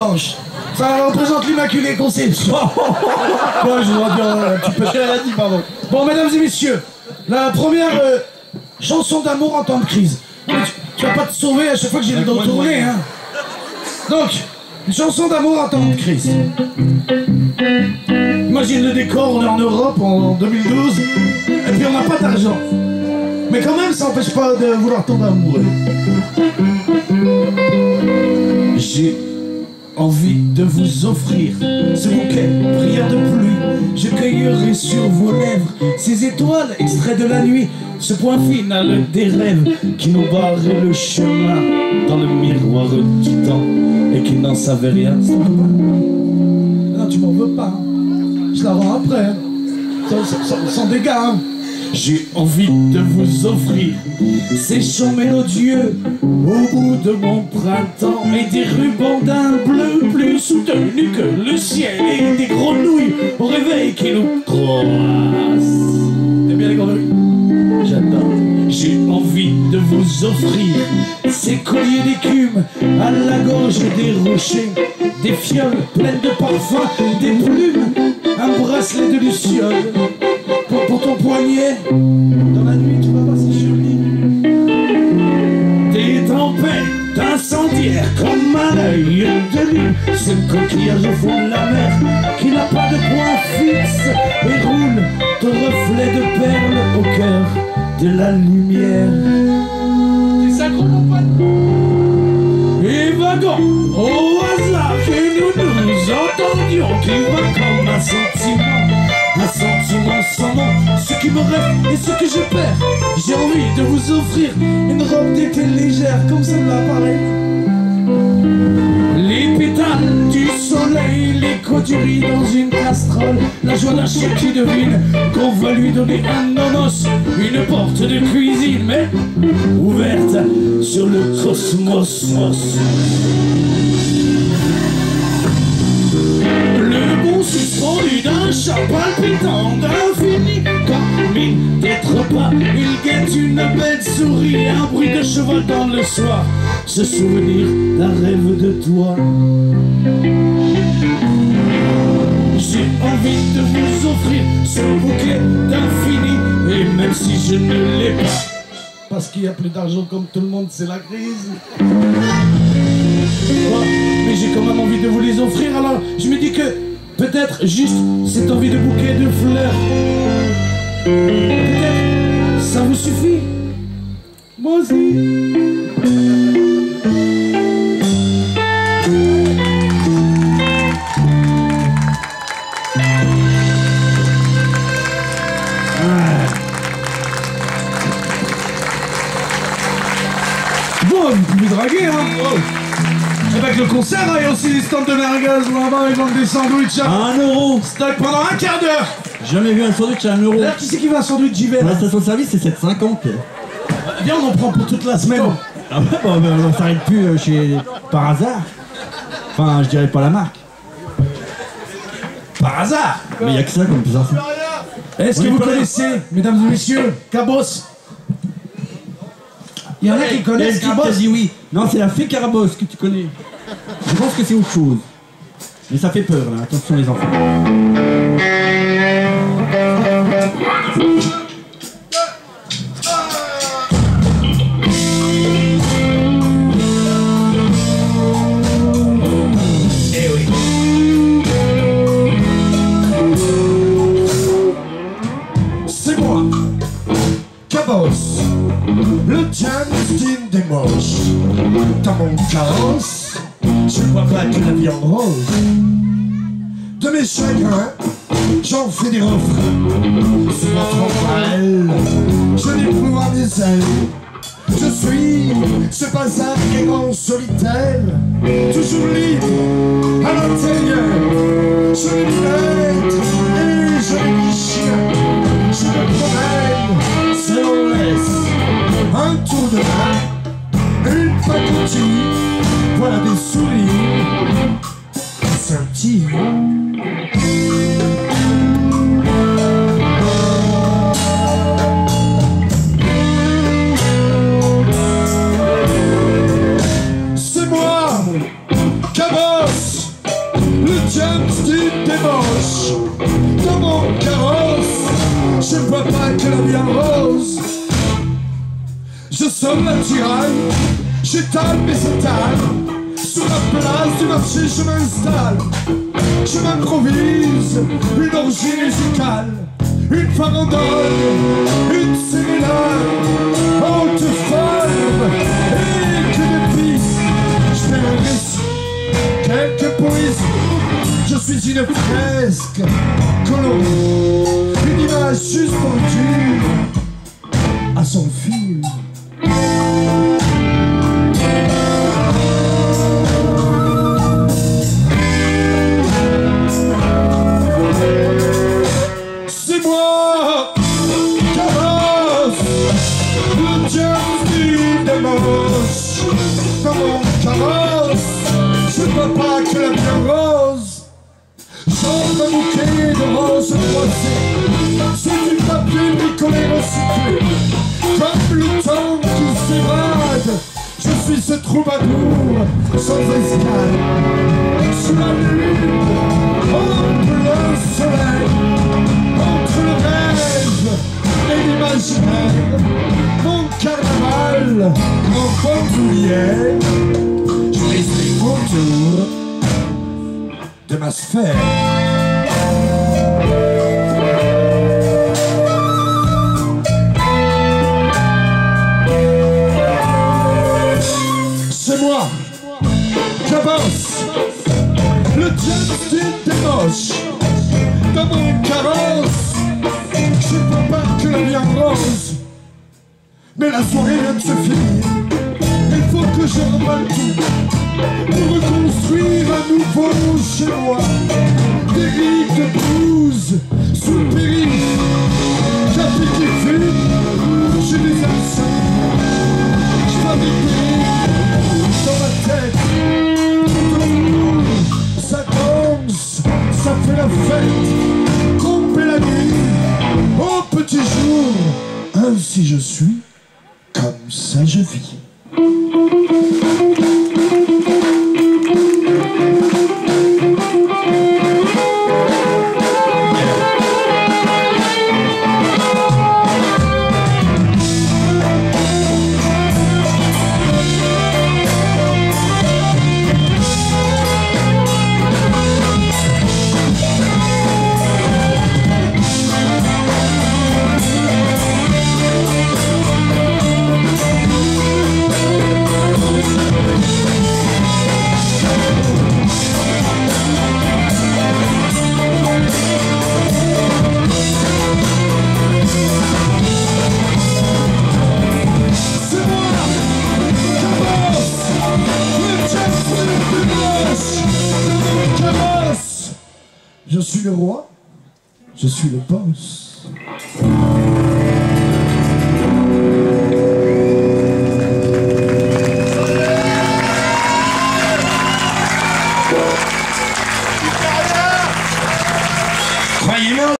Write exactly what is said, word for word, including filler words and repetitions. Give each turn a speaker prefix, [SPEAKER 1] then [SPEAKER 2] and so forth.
[SPEAKER 1] Ça représente l'Immaculée Conception. Quoi, je dois dire un petit peu. Elle a dit, pardon. Bon, mesdames et messieurs, la première euh, chanson d'amour en temps de crise. Tu, tu vas pas te sauver à chaque fois que j'ai le dos tourné, hein. Donc, une chanson d'amour en temps de crise. Imagine le décor, on est en Europe en deux mille douze, et puis on n'a pas d'argent. Mais quand même, ça n'empêche pas de vouloir tomber amoureux. J'ai envie de vous offrir ce bouquet, prière de pluie. Je cueillerai sur vos lèvres ces étoiles extraits de la nuit, ce point final des rêves qui nous barrait le chemin dans le miroir du temps et qui n'en savait rien. Ça va pas? Non, tu m'en veux pas, hein. Je la rends après, hein. sans, sans, sans dégâts, hein. J'ai envie de vous offrir ces chants mélodieux au bout de mon printemps et des rubans d'un bleu plus soutenu que le ciel et des grenouilles au réveil qui nous croissent. T'aimes bien les grenouilles? J'adore. J'ai envie de vous offrir ces colliers d'écume à la gorge des rochers, des fioles pleines de parfums, des plumes, un bracelet de lucioles. Pour, pour ton poignet, dans la nuit tu vas voir, c'est joli. Des tempêtes incendiaires comme un œil de lune, ce coquillage au fond de la mer qui n'a pas de point fixe et roule ton reflet de perles au cœur de la lumière. T'es sacré mon pote. Et vagant au hasard que nous nous entendions, qui va comme un sentiment. Un sentiment sans nom, ce qui me rêve et ce que je perds. J'ai envie de vous offrir une robe d'été légère, comme celle-là pareil. Les pétales du soleil, l'écho du riz dans une casserole, la joie d'un chien qui devine qu'on va lui donner un nonos, une porte de cuisine, mais ouverte sur le cosmos. Suspendu d'un chat palpitant d'infini, comme mine d'être pas, il guette une belle souris, un bruit de cheval dans le soir, ce souvenir d'un rêve de toi. J'ai envie de vous offrir ce bouquet d'infini, et même si je ne l'ai pas, parce qu'il n'y a plus d'argent comme tout le monde, c'est la crise. Ouais, mais j'ai quand même envie de vous les offrir, alors je me dis que peut-être juste cette envie de bouquet de fleurs, peut-être ça vous suffit. Moi aussi. Bon, vous pouvez draguer, hein. Oh. Avec le concert, il y a aussi des stands de merguez là-bas, ils vendent des sandwichs à
[SPEAKER 2] un euro.
[SPEAKER 1] Stock pendant un quart d'heure.
[SPEAKER 2] Jamais vu un sandwich à un euro.
[SPEAKER 1] D'ailleurs, qui c'est qui veut un sandwich j'y vais?
[SPEAKER 2] La station de service, c'est sept cinquante.
[SPEAKER 1] Viens, on en prend pour toute la semaine. Oh.
[SPEAKER 2] Ah ouais, bah, bah, on s'arrête plus chez... par hasard. Enfin, je dirais pas la marque.
[SPEAKER 1] Par hasard.
[SPEAKER 2] Mais il y a que ça comme plus info.
[SPEAKER 1] Est-ce que vous connaissez, mesdames et messieurs, Cabos? Il y en a qui connaissent Cabos.
[SPEAKER 2] dit oui. Non, c'est la fée Carabosse que tu connais. Je pense que c'est autre chose. Mais ça fait peur, là. Attention, les enfants.
[SPEAKER 1] Eh oui. C'est moi, Cabos, le Justin des moches. Dans mon carrosse, je vois pas que la vie en rose. De mes chagrins, j'en fais des refrains. Souvent trop mal, je déploie mes ailes. Je suis ce bazar errant solitaire, toujours libre à l'intérieur. Je n'ai ni maître et je n'ai ni chien. Je me promène, selon laisse un tour de main, une pacotille, voilà des sourires qui scintillent. C'est moi, Cabos. James Dean démoche. Dans mon carrosse, je ne vois pas que la vie en rose. Je sonne la tiraille, j'étale mes étals. Sur la place du marché, je m'installe. Je m'improvise une orgie musicale, une farandole, une sérénade, haute forme et que de piste. Je fais un récit, quelques poésies. Je suis une fresque colorée, une image suspendue à son fil. C'est moi, carrosse, le James Dean démoche. Dans mon carrosse, je ne vois pas que la vie rose. J'entre un bouquet de roses froissées. C'est du papier bricolé recyclé. Comme le temps qui s'évade, je suis ce troubadour sans escale. Sous la lune, en plein soleil, entre le rêve et l'imaginaire, mon carnaval en bandoulière, je brise les contours de ma sphère. C'est moi, Cabos, le James Dean démoche. Dans mon carrosse, je ne vois pas que la vie en rose. Mais la soirée vient de se finir. Il faut que je remballe tout pour reconstruire un nouveau chez moi. Des rives de blues sous le périph', café qui fume, j'ai des absents. Je fabrique dans ma tête, tout autour, ça danse, ça fait la fête, tromper la nuit, au petit jour. Ainsi je suis, comme ça je vis. Je suis le roi, je suis le boss.